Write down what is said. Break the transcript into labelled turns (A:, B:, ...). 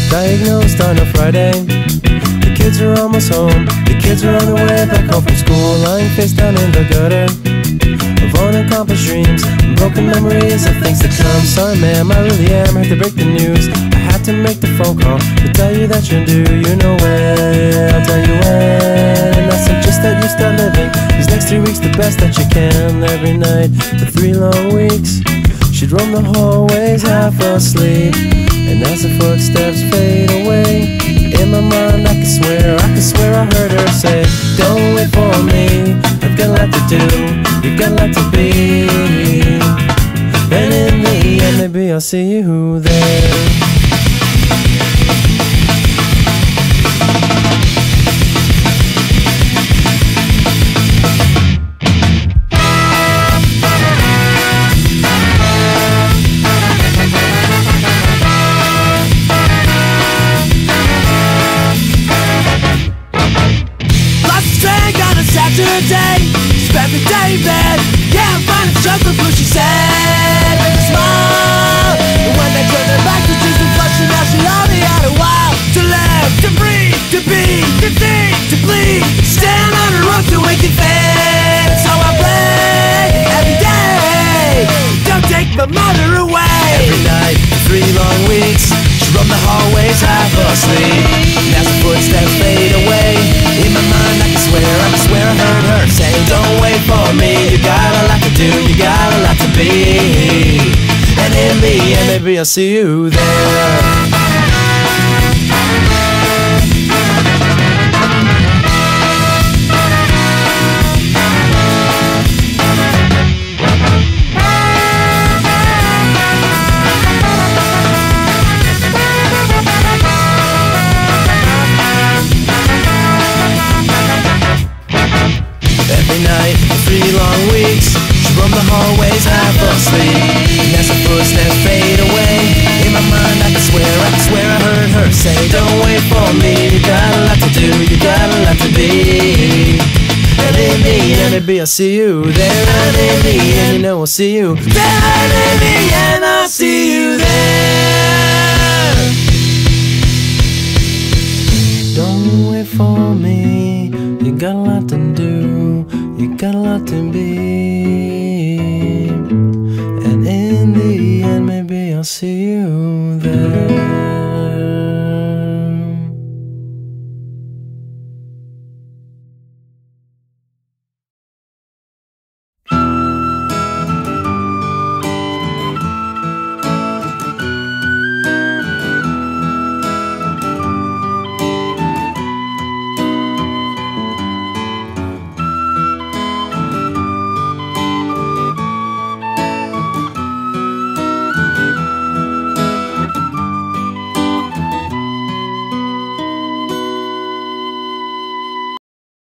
A: diagnosed on a Friday. The kids are almost home, the kids are on their way back home from school, lying face down in the gutter of unaccomplished dreams and broken memories of things to come. Sorry ma'am, I really am, I have to break the news. I had to make the phone call to tell you that you're due. You know when, I'll tell you when. And I suggest that you start living these next 3 weeks the best that you can. Every night for 3 long weeks she'd roam the hallways half asleep, and as the footsteps fade away, in my mind I can swear I heard her say, don't wait for me, I've got a lot to do, you've got a lot to be. And in the end maybe I'll see you there.
B: Saturday, spent the day in bed. Yeah, I'm fine, it's just the flu, she said. Smile, and when they turned their back to just a flush, and now she only had a while to live, to breathe, to be, to think, to bleed. Stand on the road to wake and fit. So I play every day. Don't take my mother away.
A: Every night for 3 long weeks she roamed the hallways half asleep, and as the footsteps fade away, in my mind I can swear I heard her say, don't wait for me, you got a lot to do, you got a lot to be. And in the end maybe I'll see you there. Every night for 3 long weeks she roamed the hallways half asleep, and as the footsteps fade away, in my mind I can swear I heard her say, don't wait for me, you got a lot to do, you got a lot to be. And in the end maybe I'll see you there. And in the end you know I'll see you there. And in the end I'll see you there. Don't wait for me, you got a lot to do, you got a lot to be.